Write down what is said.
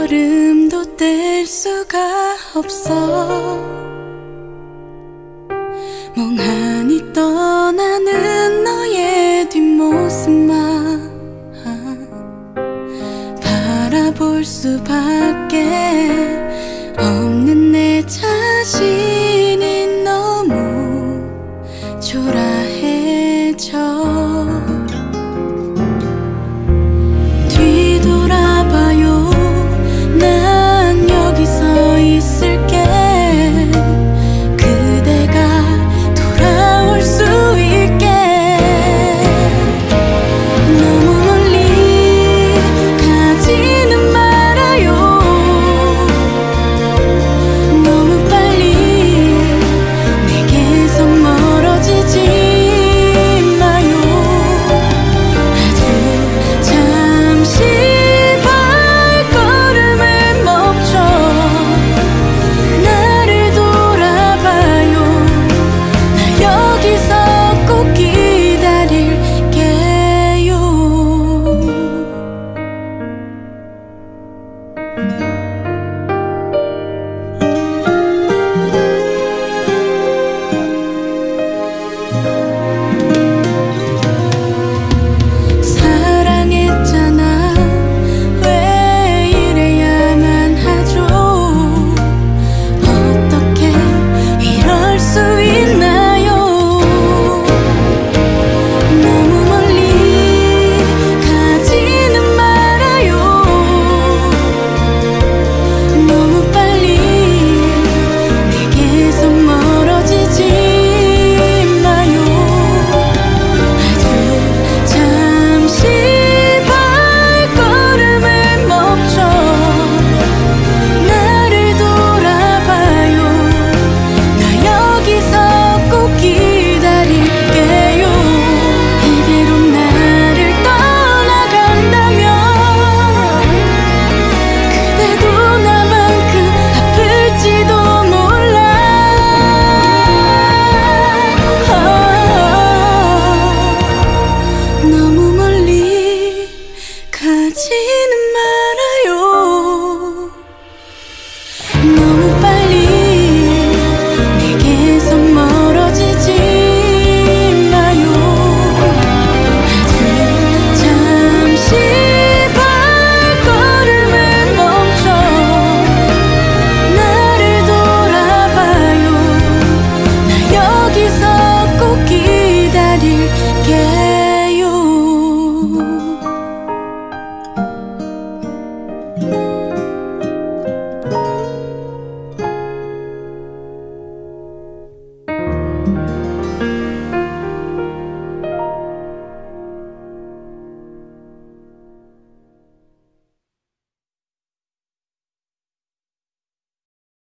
걸음도 뗄 수가 없어. 멍하니 떠나는 너의 뒷모습만 바라볼 수밖에 없는 내 자신이 너무 초라해져. 뒤돌아봐요, 난 여기 서 있을게. 그대가 돌아올 수 있게. 너무 멀리 가지는 말아요. 너무 빨리 내게서 멀어지지 마요. 아주 잠시 발걸음을 멈춰 나를 돌아봐요. 나 여기서 꼭 기다릴게요. 사랑했잖아, 왜 이래야만 하죠. 어떻게 이럴 수 있나요. 너무 멀리 가지는 말아요. 너무 빨리 내게서 멀어지지 마요. 아주 잠시 발걸음을 멈춰 나를 돌아봐요. 나 여기서 꼭 기다릴게요. 이대로 나를 떠나간다면 그대도 나만큼 아플지도 몰라. 너무 멀리 가지는 말아요. 너무 빨리 내게서 멀어지지 마요. 아주 잠시 발걸음을 멈춰 나를 돌아봐요. 나 여기서 꼭 기다릴게.